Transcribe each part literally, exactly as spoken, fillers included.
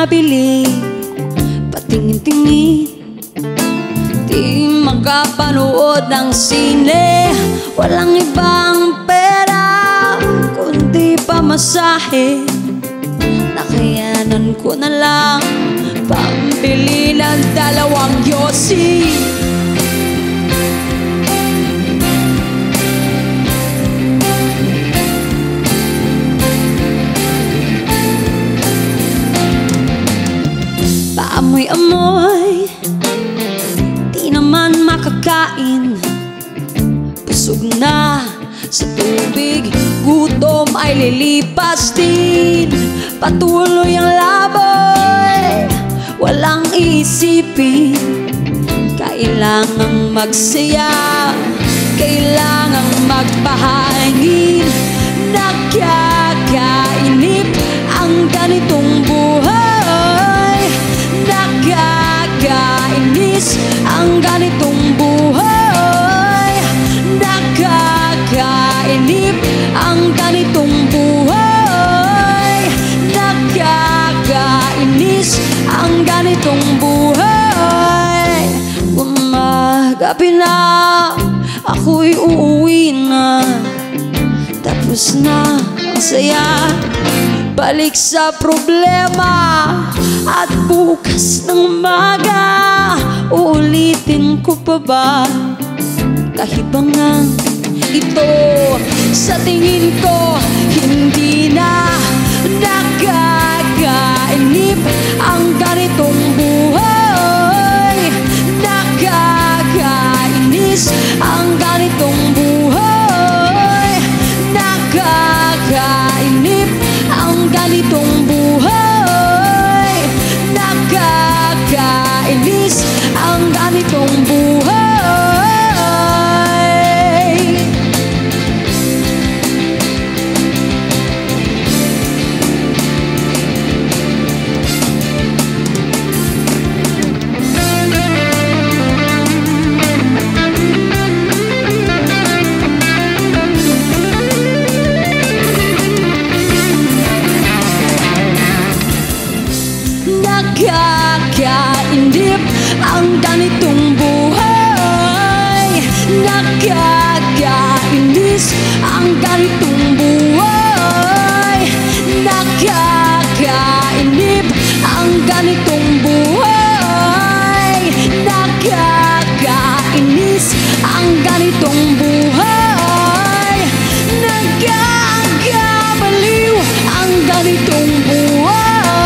mabili, patingin-tingin, di makapanood ng sine. Walang ibang pera kundi pamasahe, nakayanan ko na lang pambili ng dalawang yosi. Paamoy-amoy, di naman makakain, busog na sa tubig, gutom ay lilipas din. Patuloy ang laboy, walang isipin, kailangang magsaya, kailangang magpahangin. Nakakainip ang ganitong buhay, nakakainis ang ganitong buhay, nakakainip ang ganitong buhay, nakakainis ang ganitong buhay. Gumagabi na, ako'y uuwi na, tapos na ang saya, balik sa problema. At bukas ng umaga, uulitin ko pa ba? Kahibangan ito sa tingin ko, hindi na nakakainip ang ganitong buhay, nakakainis ang ganitong buhay, nakakainip ang ganitong buhay, nakakainis ang ganitong buhay. Nakakainip ang ganitong buhay, nakakainis ang ganitong buhay, nakakainip ang ganitong buhay, nakakainis ang ganitong buhay, nakakabaliw ang ganitong buhay.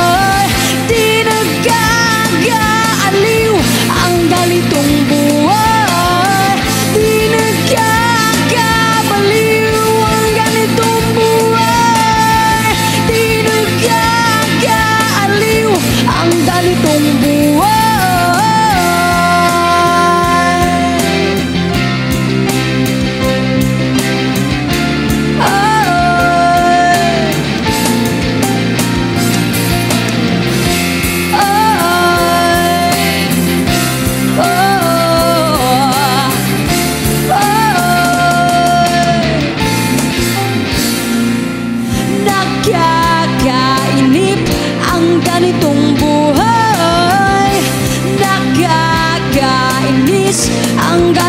Nakakainip ang ganitong buhay, nakakainis ang